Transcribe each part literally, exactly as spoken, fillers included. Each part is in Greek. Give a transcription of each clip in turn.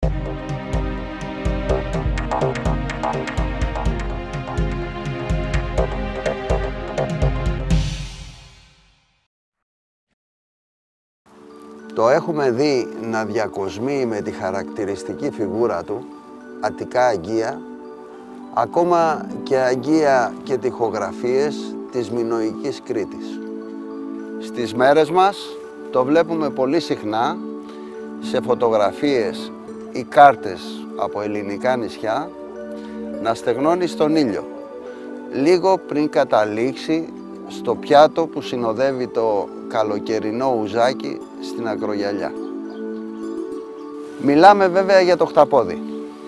Το έχουμε δει να διακοσμεί με τη χαρακτηριστική φιγούρα του Αττικά αγγεία, ακόμα και αγγεία και τοιχογραφίες της Μινωικής Κρήτης. Στις μέρες μας το βλέπουμε πολύ συχνά σε φωτογραφίες ή κάρτες από ελληνικά νησιά να στεγνώνει στον ήλιο, λίγο πριν καταλήξει στο πιάτο που συνοδεύει το καλοκαιρινό ουζάκι στην ακρογιαλιά. Μιλάμε βέβαια για το χταπόδι.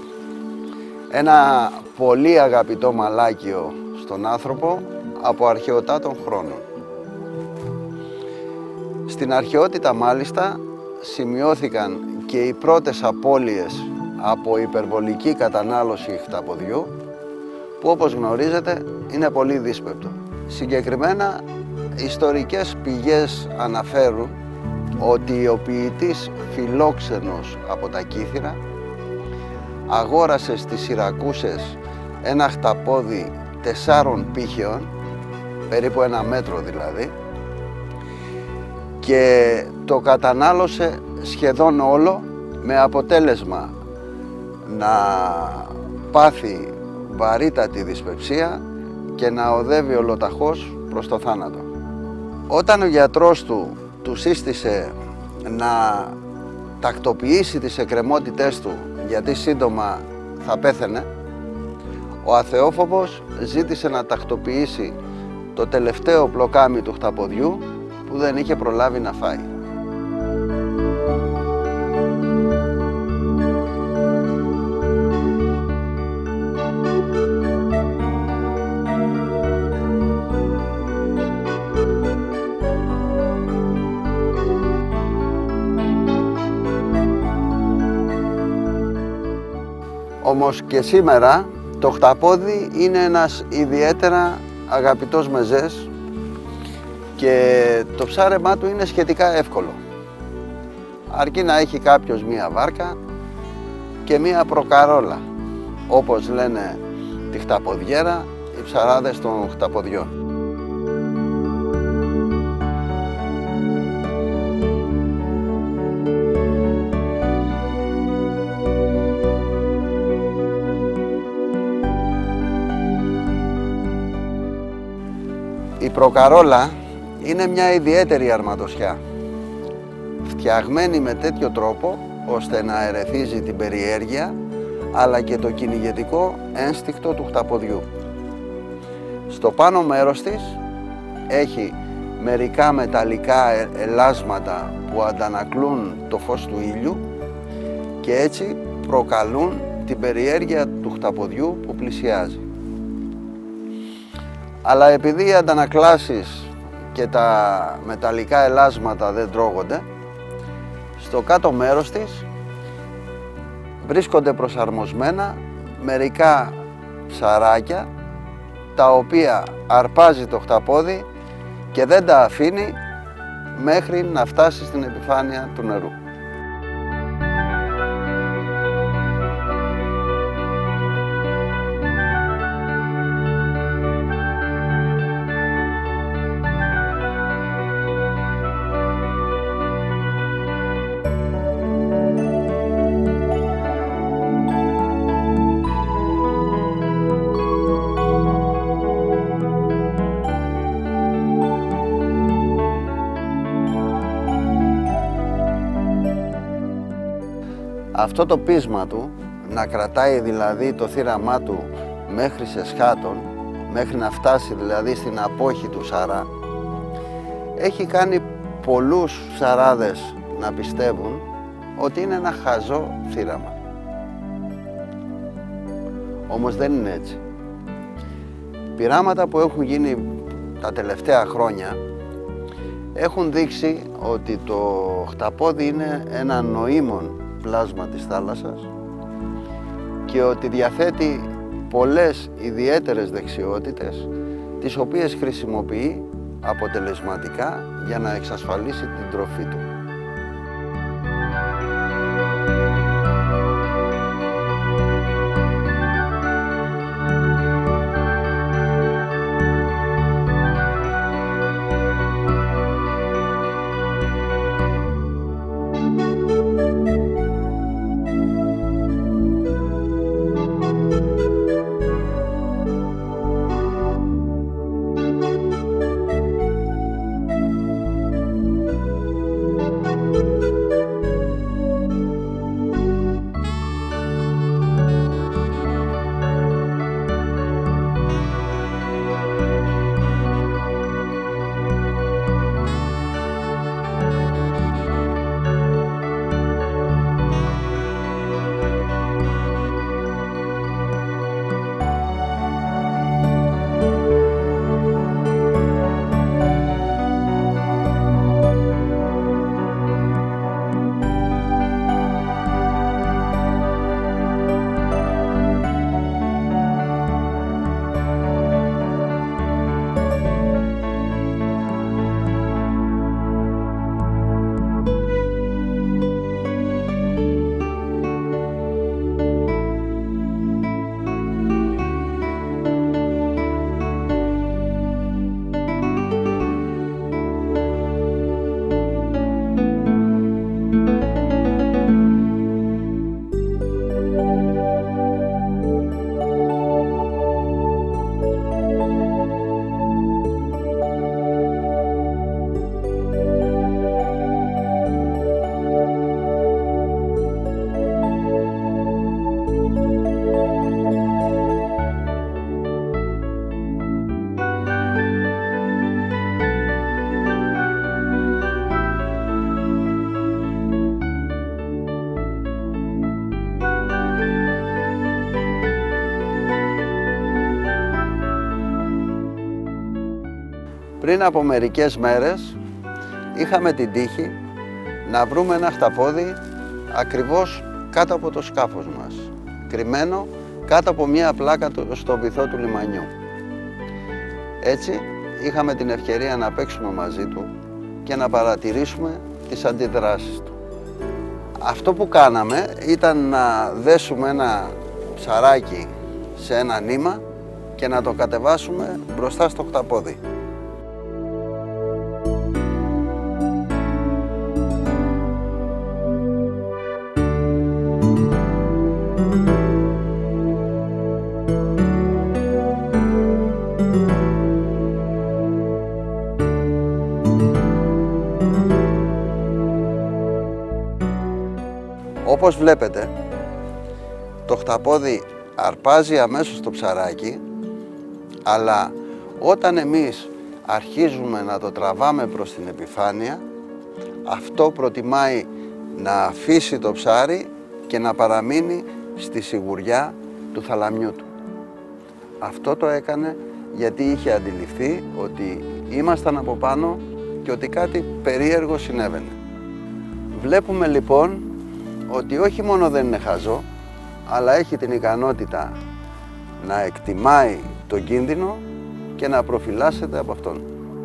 Ένα πολύ αγαπητό μαλάκιο στον άνθρωπο από αρχαιοτάτων χρόνων. Στην αρχαιότητα μάλιστα σημειώθηκαν και οι πρώτες απώλειες από υπερβολική κατανάλωση χταποδιού, που όπως γνωρίζετε είναι πολύ δύσπεπτο. Συγκεκριμένα, ιστορικές πηγές αναφέρουν ότι ο ποιητής Φιλόξενος από τα Κύθυρα αγόρασε στις Σιρακούσες ένα χταπόδι τεσσάρων πήχεων, περίπου ένα μέτρο δηλαδή, και το κατανάλωσε σχεδόν όλο, με αποτέλεσμα να πάθει βαρύτατη δυσπεψία και να οδεύει ολοταχώς προς το θάνατο. Όταν ο γιατρός του του σύστησε να τακτοποιήσει τις εκκρεμότητές του, γιατί σύντομα θα πέθαινε, ο αθεόφοβος ζήτησε να τακτοποιήσει το τελευταίο πλοκάμι του χταποδιού που δεν είχε προλάβει να φάει. Όμως και σήμερα το χταπόδι είναι ένας ιδιαίτερα αγαπητός μεζές και το ψάρεμά του είναι σχετικά εύκολο. Αρκεί να έχει κάποιος μία βάρκα και μία προκαρόλα, όπως λένε τη χταποδιέρα οι ψαράδες των χταποδιών. Η προκαρόλα είναι μια ιδιαίτερη αρματοσιά, φτιαγμένη με τέτοιο τρόπο ώστε να ερεθίζει την περιέργεια αλλά και το κυνηγετικό ένστικτο του χταποδιού. Στο πάνω μέρος της έχει μερικά μεταλλικά ελάσματα που αντανακλούν το φως του ήλιου και έτσι προκαλούν την περιέργεια του χταποδιού που πλησιάζει. Αλλά επειδή οι αντανακλάσεις και τα μεταλλικά ελάσματα δεν τρώγονται, στο κάτω μέρος της βρίσκονται προσαρμοσμένα μερικά ψαράκια, τα οποία αρπάζει το χταπόδι και δεν τα αφήνει μέχρι να φτάσει στην επιφάνεια του νερού. Αυτό το πείσμα του, να κρατάει δηλαδή το θύραμά του μέχρι σε σχάτων, μέχρι να φτάσει δηλαδή στην απόχη του ψαρά, έχει κάνει πολλούς ψαράδες να πιστεύουν ότι είναι ένα χαζό θύραμα. Όμως δεν είναι έτσι. Πειράματα που έχουν γίνει τα τελευταία χρόνια έχουν δείξει ότι το χταπόδι είναι ένα νοήμον πλάσμα της θάλασσας και ότι διαθέτει πολλές ιδιαίτερες δεξιότητες, τις οποίες χρησιμοποιεί αποτελεσματικά για να εξασφαλίσει την τροφή του. Πριν από μερικές μέρες είχαμε την τύχη να βρούμε ένα χταπόδι ακριβώς κάτω από το σκάφος μας, κρυμμένο κάτω από μια πλάκα στο βυθό του λιμανιού. Έτσι είχαμε την ευκαιρία να παίξουμε μαζί του και να παρατηρήσουμε τις αντιδράσεις του. Αυτό που κάναμε ήταν να δέσουμε ένα ψαράκι σε ένα νήμα και να το κατεβάσουμε μπροστά στο χταπόδι. Όπως βλέπετε, το χταπόδι αρπάζει αμέσως το ψαράκι, αλλά όταν εμείς αρχίζουμε να το τραβάμε προς την επιφάνεια, αυτό προτιμάει να αφήσει το ψάρι και να παραμείνει στη σιγουριά του θαλαμιού του. Αυτό το έκανε γιατί είχε αντιληφθεί ότι ήμασταν από πάνω και ότι κάτι περίεργο συνέβαινε. Βλέπουμε λοιπόν ότι όχι μόνο δεν είναι χαζό, αλλά έχει την ικανότητα να εκτιμάει τον κίνδυνο και να προφυλάσσεται από αυτόν.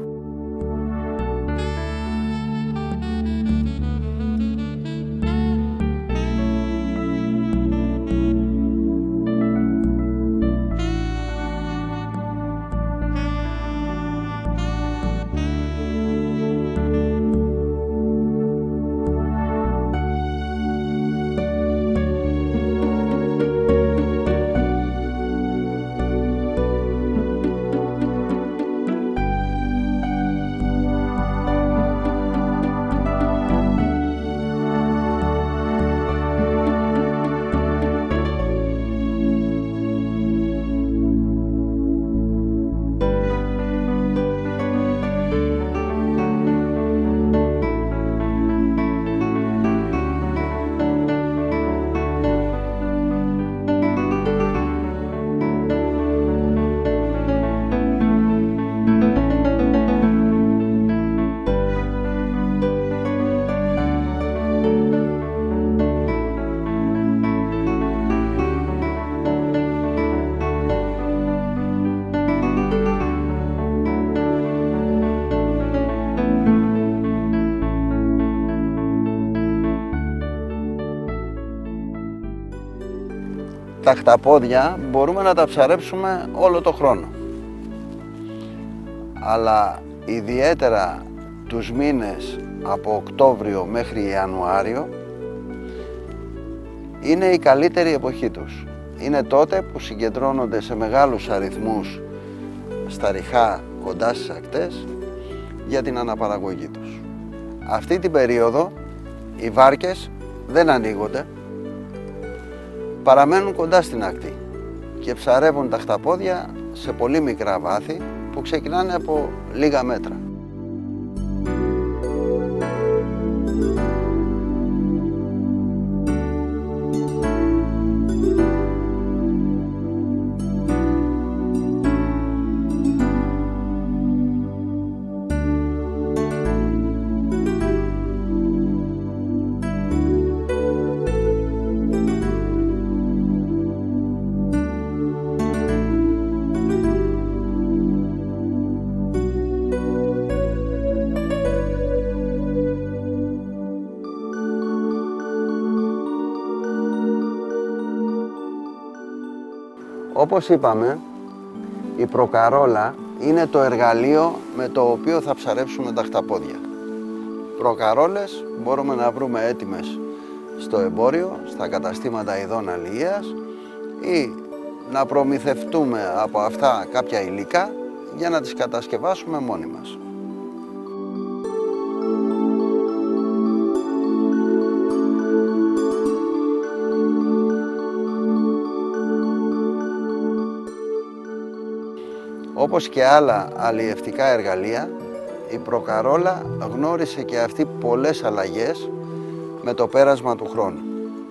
Τα χταπόδια μπορούμε να τα ψαρέψουμε όλο το χρόνο. Αλλά ιδιαίτερα τους μήνες από Οκτώβριο μέχρι Ιανουάριο είναι η καλύτερη εποχή τους. Είναι τότε που συγκεντρώνονται σε μεγάλους αριθμούς στα ριχά κοντά στις ακτές για την αναπαραγωγή τους. Αυτή την περίοδο οι βάρκες δεν ανοίγονται, παραμένουν κοντά στην ακτή και ψαρεύουν τα χταπόδια σε πολύ μικρά βάθη που ξεκινάνε από λίγα μέτρα. Όπως είπαμε, η προκαρόλα είναι το εργαλείο με το οποίο θα ψαρέψουμε τα χταπόδια. Προκαρόλες μπορούμε να βρούμε έτοιμες στο εμπόριο, στα καταστήματα ειδών αλληλείας ή να προμηθευτούμε από αυτά κάποια υλικά για να τις κατασκευάσουμε μόνοι μας. Όπως και άλλα αλλιευτικά εργαλεία, η προκαρόλα γνώρισε και αυτή πολλές αλλαγές με το πέρασμα του χρόνου.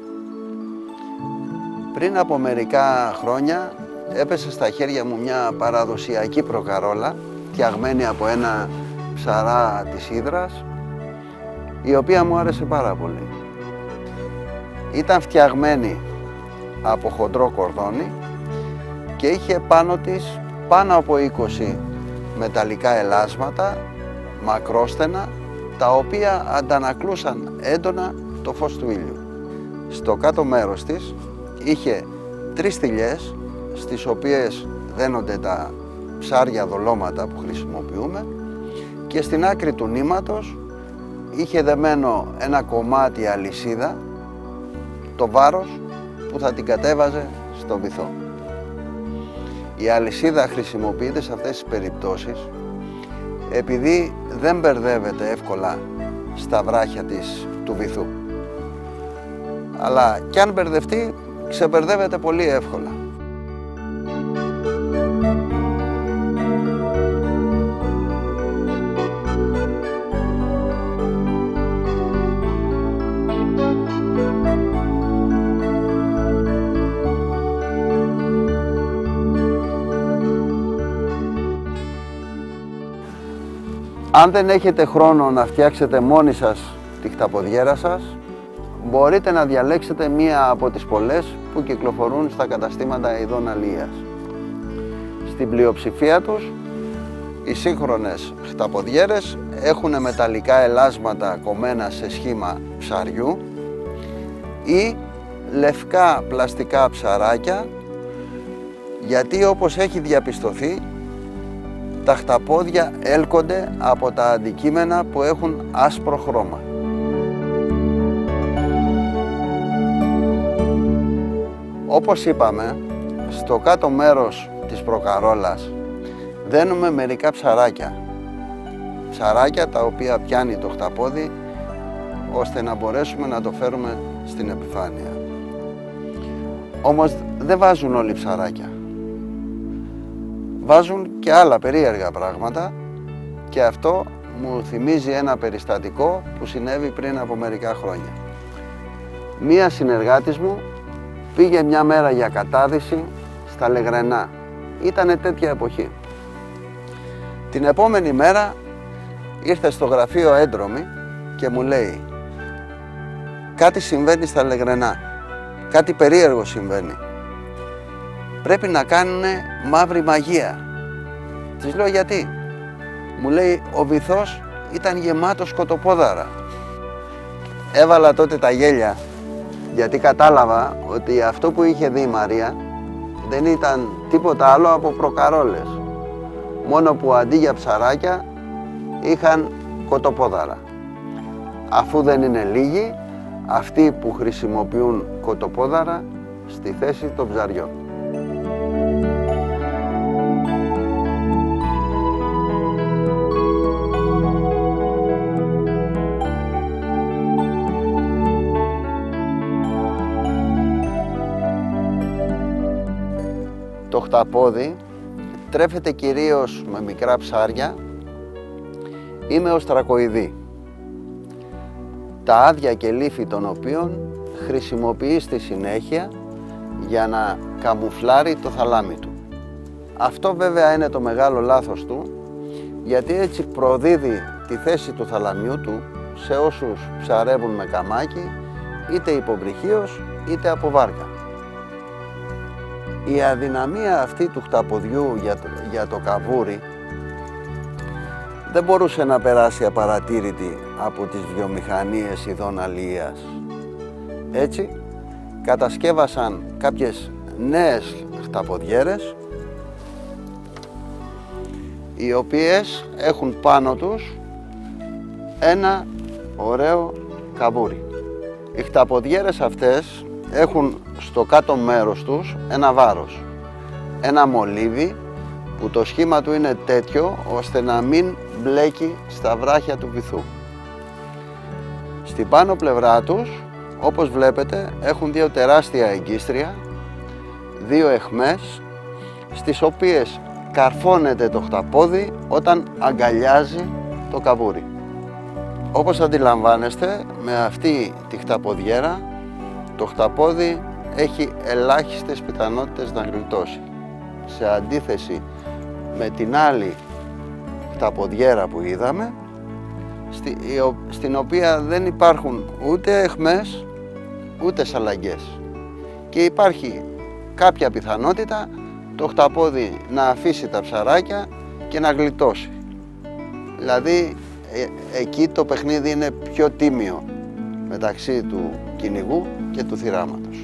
Πριν από μερικά χρόνια έπεσε στα χέρια μου μια παραδοσιακή προκαρόλα φτιαγμένη από ένα ψαρά της Ύδρας, η οποία μου άρεσε πάρα πολύ. Ήταν φτιαγμένη από χοντρό κορδόνι και είχε πάνω της πάνω από είκοσι μεταλλικά ελάσματα, μακρόστενα, τα οποία αντανακλούσαν έντονα το φως του ήλιου. Στο κάτω μέρος της είχε τρεις θηλιές, στις οποίες δένονται τα ψάρια δολώματα που χρησιμοποιούμε, και στην άκρη του νήματος είχε δεμένο ένα κομμάτι αλυσίδα, το βάρος που θα την κατέβαζε στο βυθό. Η αλυσίδα χρησιμοποιείται σε αυτές τις περιπτώσεις επειδή δεν μπερδεύεται εύκολα στα βράχια της του βυθού. Αλλά κι αν μπερδευτεί, ξεμπερδεύεται πολύ εύκολα. Αν δεν έχετε χρόνο να φτιάξετε μόνοι σας τη χταποδιέρα σας, μπορείτε να διαλέξετε μία από τις πολλές που κυκλοφορούν στα καταστήματα ειδών αλίας. Στην πλειοψηφία τους, οι σύγχρονες χταποδιέρες έχουν μεταλλικά ελάσματα κομμένα σε σχήμα ψαριού ή λευκά πλαστικά ψαράκια, γιατί όπως έχει διαπιστωθεί, τα χταπόδια έλκονται από τα αντικείμενα που έχουν άσπρο χρώμα. Όπως είπαμε, στο κάτω μέρος της προκαρόλας δένουμε μερικά ψαράκια. Ψαράκια τα οποία πιάνει το χταπόδι ώστε να μπορέσουμε να το φέρουμε στην επιφάνεια. Όμως δεν βάζουν όλοι ψαράκια. Βάζουν και άλλα περίεργα πράγματα και αυτό μου θυμίζει ένα περιστατικό που συνέβη πριν από μερικά χρόνια. Μία συνεργάτης μου πήγε μια μέρα για κατάδυση στα Λεγρενά. Ήτανε τέτοια εποχή. Την επόμενη μέρα ήρθε στο γραφείο έντρομη και μου λέει: κάτι συμβαίνει στα Λεγρενά, κάτι περίεργο συμβαίνει. Πρέπει να κάνουν μαύρη μαγεία. Της λέω: γιατί? Μου λέει: ο βυθός ήταν γεμάτος σκοτοπόδαρα. Έβαλα τότε τα γέλια, γιατί κατάλαβα ότι αυτό που είχε δει η Μαρία δεν ήταν τίποτα άλλο από προκαρόλες, μόνο που αντί για ψαράκια είχαν κοτοπόδαρα. Αφού δεν είναι λίγοι αυτοί που χρησιμοποιούν κοτοπόδαρα στη θέση των ψαριών. Το χταπόδι τρέφεται κυρίως με μικρά ψάρια ή με οστρακοειδή, τα άδεια και λύφη των οποίων χρησιμοποιεί στη συνέχεια για να καμουφλάρει το θαλάμι του. Αυτό βέβαια είναι το μεγάλο λάθος του, γιατί έτσι προδίδει τη θέση του θαλαμιού του σε όσους ψαρεύουν με καμάκι, είτε υποβρυχίως είτε από βάρκα. Η αδυναμία αυτή του χταποδιού για το, για το καβούρι δεν μπορούσε να περάσει απαρατήρητη από τις βιομηχανίες ειδών αλίας. Έτσι, κατασκεύασαν κάποιες νέες χταποδιέρες, οι οποίες έχουν πάνω τους ένα ωραίο καβούρι. Οι χταποδιέρες αυτές έχουν στο κάτω μέρος τους ένα βάρος, ένα μολύβι που το σχήμα του είναι τέτοιο ώστε να μην μπλέκει στα βράχια του βυθού. Στην πάνω πλευρά τους, όπως βλέπετε, έχουν δύο τεράστια εγκίστρια, δύο αιχμές, στις οποίες καρφώνεται το χταπόδι όταν αγκαλιάζει το καβούρι. Όπως αντιλαμβάνεστε, με αυτή τη χταποδιέρα το χταπόδι έχει ελάχιστες πιθανότητες να γλιτώσει, σε αντίθεση με την άλλη χταποδιέρα που είδαμε, στην οποία δεν υπάρχουν ούτε αιχμές ούτε σαλαγγές και υπάρχει κάποια πιθανότητα το χταπόδι να αφήσει τα ψαράκια και να γλιτώσει. Δηλαδή ε, εκεί το παιχνίδι είναι πιο τίμιο μεταξύ του κυνηγού και του θυράματος.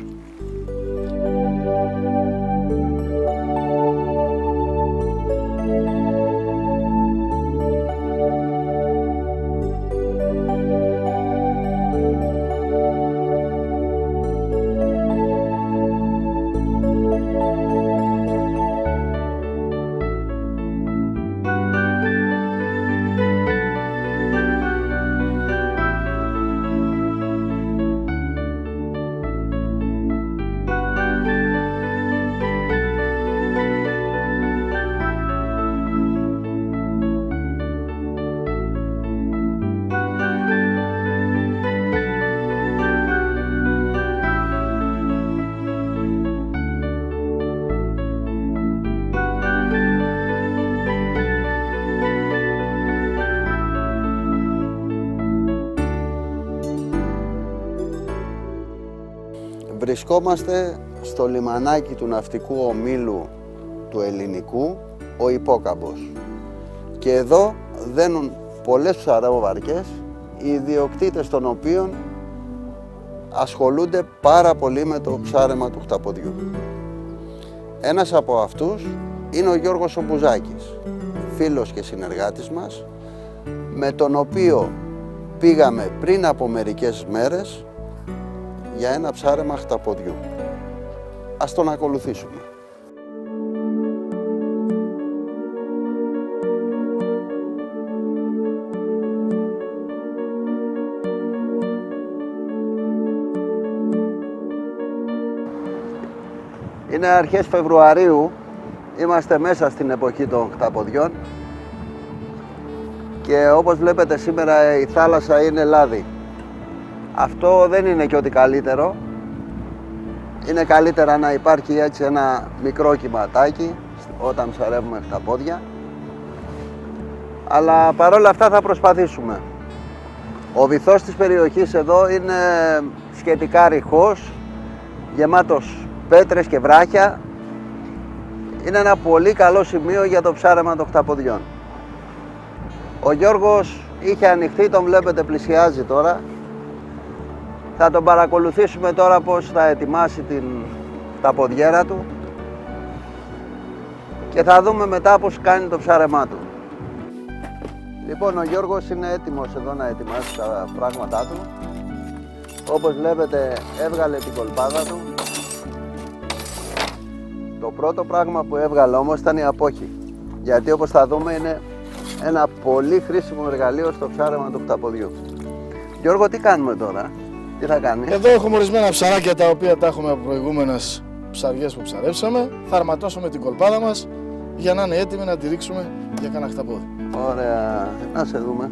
Βρισκόμαστε στο λιμανάκι του ναυτικού ομίλου του Ελληνικού, ο Υπόκαμπος. Και εδώ δένουν πολλές ψαροβαρκές, οι ιδιοκτήτες των οποίων ασχολούνται πάρα πολύ με το ψάρεμα του χταποδιού. Ένας από αυτούς είναι ο Γιώργος ο Μπουζάκης, φίλος και συνεργάτης μας, με τον οποίο πήγαμε πριν από μερικές μέρες για ένα ψάρεμα χταποδιού. Ας τον ακολουθήσουμε. Είναι αρχές Φεβρουαρίου, είμαστε μέσα στην εποχή των χταποδιών και όπως βλέπετε σήμερα η θάλασσα είναι λάδι. Αυτό δεν είναι και ότι καλύτερο. Είναι καλύτερα να υπάρχει έτσι ένα μικρό κυματάκι όταν ψαρεύουμε χταπόδια. Αλλά παρόλα αυτά θα προσπαθήσουμε. Ο βυθός της περιοχής εδώ είναι σχετικά ρηχός, γεμάτος πέτρες και βράχια. Είναι ένα πολύ καλό σημείο για το ψάρεμα των χταποδιών. Ο Γιώργος είχε ανοιχτεί, τον βλέπετε πλησιάζει τώρα. Θα τον παρακολουθήσουμε τώρα πώς θα ετοιμάσει την χταποδιέρα του και θα δούμε μετά πώς κάνει το ψάρεμά του. Λοιπόν, ο Γιώργος είναι έτοιμος εδώ να ετοιμάσει τα πράγματά του. Όπως βλέπετε έβγαλε την κολπάδα του. Το πρώτο πράγμα που έβγαλε όμως ήταν η απόχη, γιατί όπως θα δούμε είναι ένα πολύ χρήσιμο εργαλείο στο ψάρεμα του χταποδιού. Γιώργο, τι κάνουμε τώρα? Τι θα κάνει? Εδώ έχουμε ορισμένα ψαράκια τα οποία τα έχουμε από προηγούμενες ψαριές που ψαρέψαμε. Θα αρματώσουμε την κολπάδα μας για να είναι έτοιμη να τη ρίξουμε για κανένα χταπόδι. Ωραία, να σε δούμε.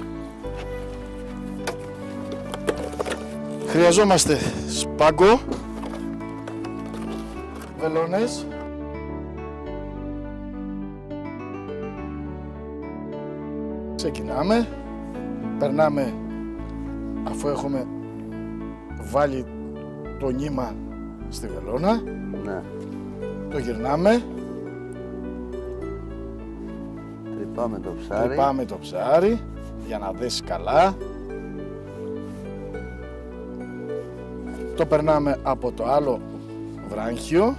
Χρειαζόμαστε σπάγκο, βελόνες, ξεκινάμε, περνάμε αφού έχουμε βάλει το νήμα στη βελόνα, ναι. Το γυρνάμε, τρυπάμε το ψάρι, τρυπάμε το ψάρι για να δέσει καλά, το περνάμε από το άλλο βράγχιο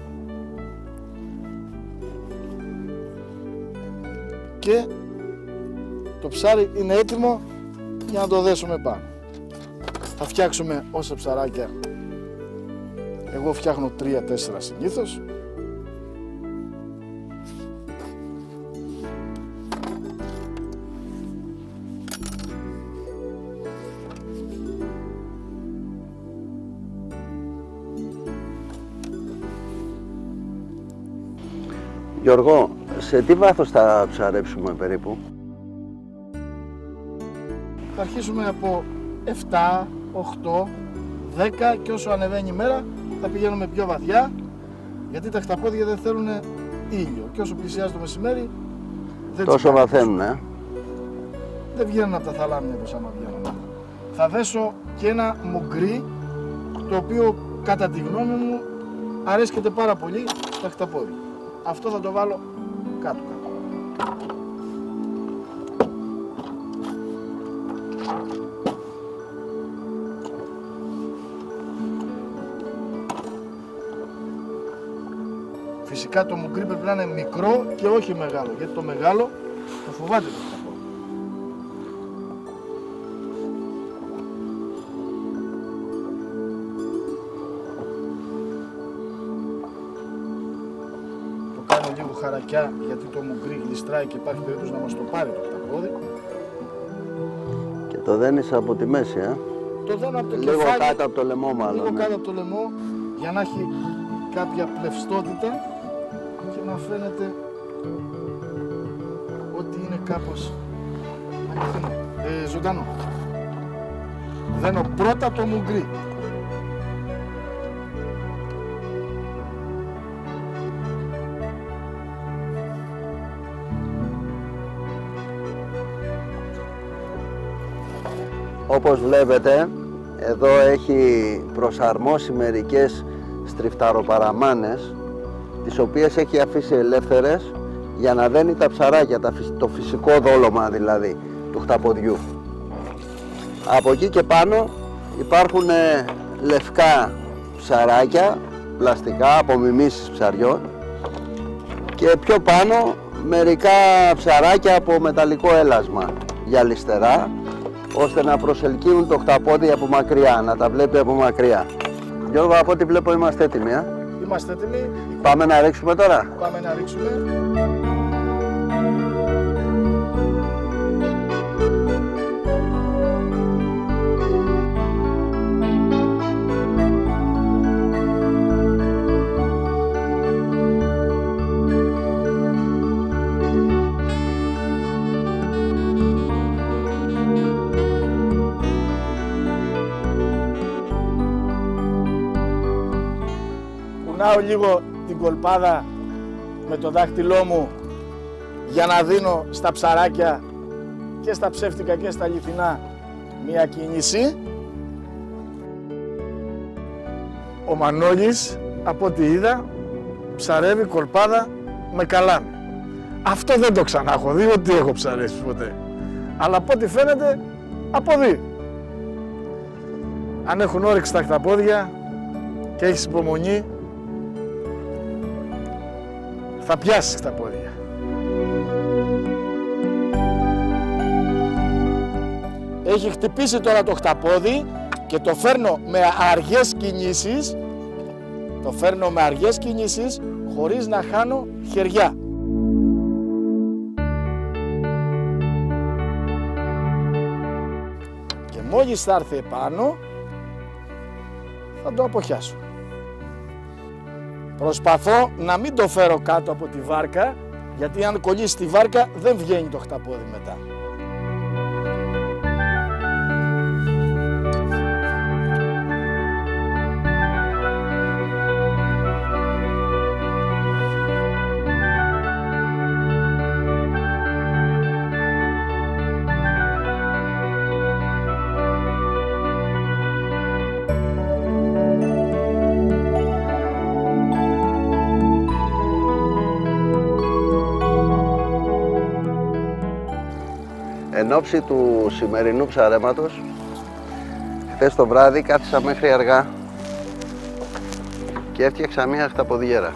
και το ψάρι είναι έτοιμο για να το δέσουμε πάνω. Θα φτιάξουμε όσα ψαράκια, εγώ φτιάχνω τρία τέσσερα συνήθως. Γιώργο, σε τι βάθος θα ψαρέψουμε περίπου? Θα αρχίσουμε από επτά, οκτώ, δέκα και όσο ανεβαίνει η μέρα θα πηγαίνουμε πιο βαθιά, γιατί τα χταπόδια δεν θέλουν ήλιο και όσο πλησιάζει το μεσημέρι Τόσο βαθαίνουν, ε. Δεν βγαίνουν από τα θαλάμια όπως άμα βγαίνουν. Θα δέσω και ένα μουγκρί, το οποίο κατά τη γνώμη μου αρέσκεται πάρα πολύ στα χταπόδια. Αυτό θα το βάλω κάτω κάτω. Φυσικά το μουγκρί πρέπει να είναι μικρό και όχι μεγάλο, γιατί το μεγάλο το φοβάται το χταπόδι. Το κάνω λίγο χαρακιά, γιατί το μουγκρί γλιστράει και υπάρχει περίπτωση να μας το πάρει το χταπόδι. Και το δένεις από τη μέση, ε. Το δένω από το λίγο κεφάλι, κάτω από το λαιμό μάλλον. Λίγο ναι. κάτω από το λαιμό, για να έχει κάποια πλευστότητα και να φαίνεται ότι είναι κάπως αληθινό, ε, ζωντανό. Δένω πρώτα το μουγκρί. Όπως βλέπετε, εδώ έχει προσαρμόσει μερικές στριφταροπαραμάνες, τις οποίες έχει αφήσει ελεύθερες για να δένει τα ψαράκια, το φυσικό δόλωμα δηλαδή του χταποδιού. Από εκεί και πάνω υπάρχουν λευκά ψαράκια, πλαστικά, απομιμήσεις ψαριών, και πιο πάνω μερικά ψαράκια από μεταλλικό έλασμα γυαλιστερά, ώστε να προσελκύουν το χταπόδι από μακριά, να τα βλέπει από μακριά. Γιώργο, από ό,τι βλέπω είμαστε έτοιμοι, ε? Είμαστε έτοιμοι. Πάμε να ρίξουμε τώρα. Πάμε να ρίξουμε. Κουνάω λίγο την κολπάδα με το δάχτυλό μου για να δίνω στα ψαράκια και στα ψεύτικα και στα αληθινά μία κίνηση. Ο Μανώλης, από ό,τι είδα, ψαρεύει κολπάδα με καλάμι. Αυτό δεν το ξανά έχω δει, ότι έχω ψαρέσει ποτέ. Αλλά από ό,τι φαίνεται, αποδεί. Αν έχουν όρεξη τα χταπόδια και έχεις υπομονή, θα πιάσεις τα πόδια. Έχει χτυπήσει τώρα το χταπόδι και το φέρνω με αργές κινήσεις, το φέρνω με αργές κινήσεις χωρίς να χάνω χεριά. Και μόλις θα έρθει επάνω, θα το αποχιάσω. Προσπαθώ να μην το φέρω κάτω από τη βάρκα, γιατί αν κολλήσει τη βάρκα δεν βγαίνει το χταπόδι μετά. Εν ώψη του σημερινού ψαρέματος, χθες το βράδυ κάθισα μέχρι αργά και έφτιαξα μια χταποδιέρα.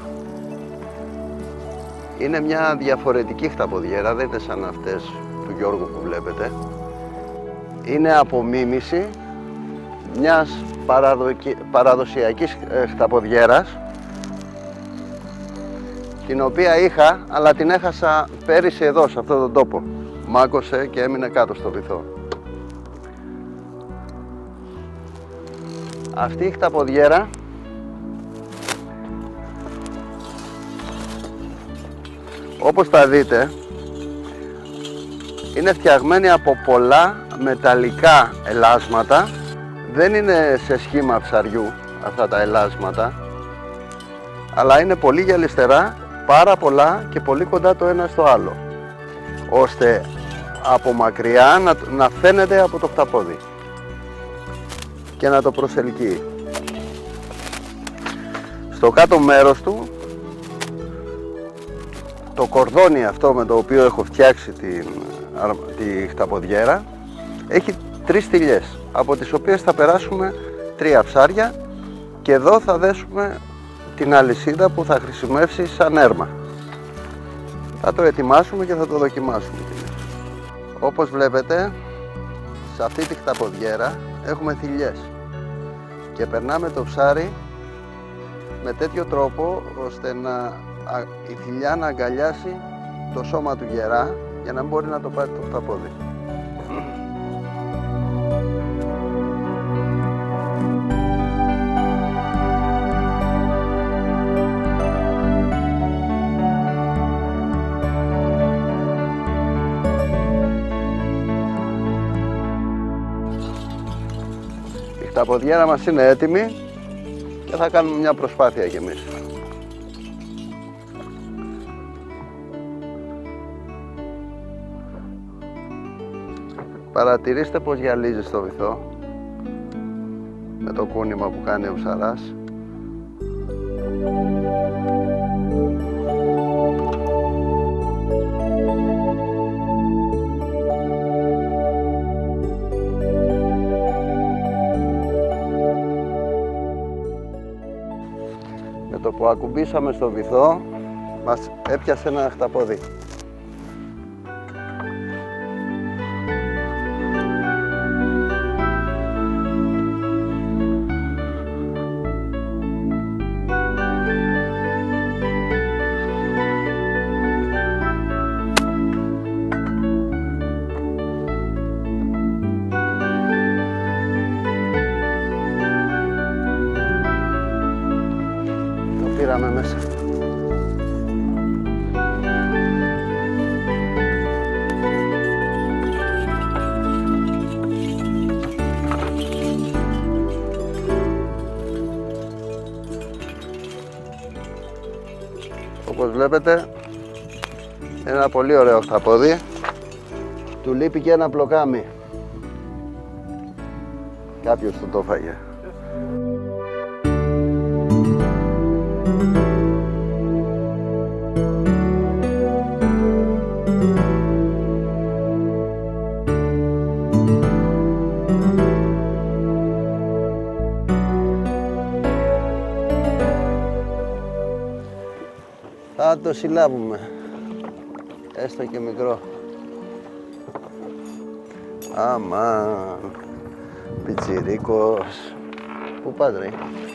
Είναι μια διαφορετική χταποδιέρα, δεν είναι σαν αυτές του Γιώργου που βλέπετε. Είναι απομίμηση μιας παραδοσιακής χταποδιέρας, την οποία είχα, αλλά την έχασα πέρυσι εδώ, σε αυτόν τον τόπο. Μάκωσε και έμεινε κάτω στο βυθό. Αυτή η χταποδιέρα όπως τα δείτε είναι φτιαγμένη από πολλά μεταλλικά ελάσματα. Δεν είναι σε σχήμα ψαριού αυτά τα ελάσματα, αλλά είναι πολύ γυαλιστερά, πάρα πολλά και πολύ κοντά το ένα στο άλλο. ώστε από μακριά να, να φαίνεται από το χταπόδι και να το προσελκύει. Στο κάτω μέρος του, το κορδόνι αυτό με το οποίο έχω φτιάξει την, τη χταποδιέρα έχει τρεις στυλιές, από τις οποίες θα περάσουμε τρία ψάρια και εδώ θα δέσουμε την αλυσίδα που θα χρησιμεύσει σαν έρμα. Θα το ετοιμάσουμε και θα το δοκιμάσουμε. Όπως βλέπετε, σε αυτή τη χταποδιέρα έχουμε θηλιές και περνάμε το ψάρι με τέτοιο τρόπο ώστε να, η θηλιά να αγκαλιάσει το σώμα του γερά για να μην μπορεί να το πάρει το χταπόδι. Η χταποδιέρα μας είναι έτοιμη και θα κάνουμε μια προσπάθεια κι εμείς. Παρατηρήστε πως γυαλίζει στο βυθό με το κούνημα που κάνει ο ψαράς. Με το που ακουμπήσαμε στο βυθό μας έπιασε ένα χταπόδι. Πήραμε μέσα. Όπως βλέπετε, ένα πολύ ωραίο χταπόδι. Του λείπει και ένα πλοκάμι. Κάποιος του το φάγε. Θα το συλλάβουμε, έστω και μικρό. Αμάν, πιτσιρίκος. Πού πας ρε?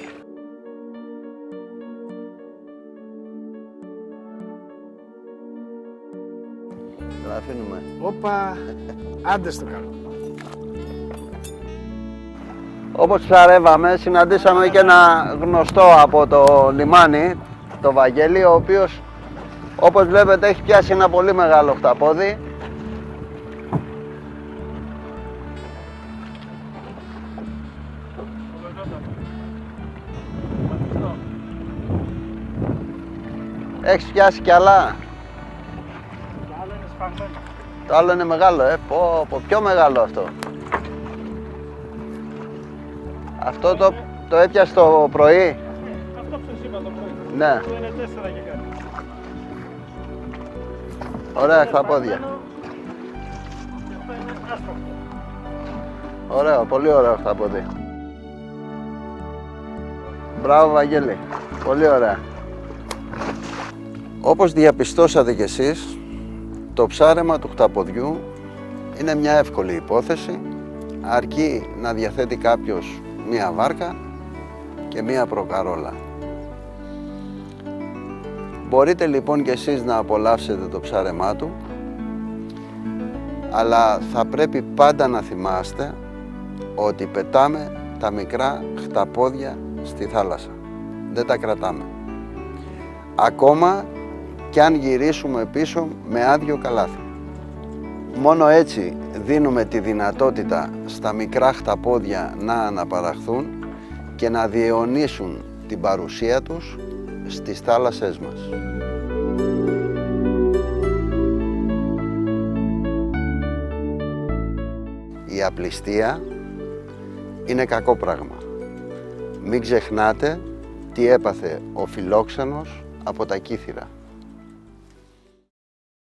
Το αφήνουμε. Όπα, άντε στο καλό. Όπως ψαρεύαμε, συναντήσαμε και ένα γνωστό από το λιμάνι, το Βαγγέλη, ο οποίος, όπως βλέπετε, έχει πιάσει ένα πολύ μεγάλο χταπόδι. Έχεις πιάσει κι άλλα? Το άλλο είναι σφαγμένο. Το άλλο είναι μεγάλο, ε, πω, πω, πιο μεγάλο αυτό. Αυτό το, το έπιασε το πρωί. Αυτό που σας είπα το πρωί. Ναι. Το είναι τέσσερα και κάτι. Ωραία χταπόδια. Και αυτό είναι άσπρο. Ωραίο, πολύ ωραίο χταπόδι. Μπράβο Βαγγέλη, πολύ ωραία. Όπως διαπιστώσατε κι εσείς, το ψάρεμα του χταποδιού είναι μια εύκολη υπόθεση, αρκεί να διαθέτει κάποιος μία βάρκα και μία προκαρόλα. Μπορείτε λοιπόν κι εσείς να απολαύσετε το ψάρεμά του, αλλά θα πρέπει πάντα να θυμάστε ότι πετάμε τα μικρά χταπόδια στη θάλασσα. Δεν τα κρατάμε. Ακόμα κι αν γυρίσουμε πίσω με άδειο καλάθι. Μόνο έτσι δίνουμε τη δυνατότητα στα μικρά χταπόδια να αναπαραχθούν και να διαιωνίσουν την παρουσία τους στις θάλασσές μας. η απληστία είναι κακό πράγμα. Μην ξεχνάτε τι έπαθε ο Φιλόξενος από τα Κύθυρα.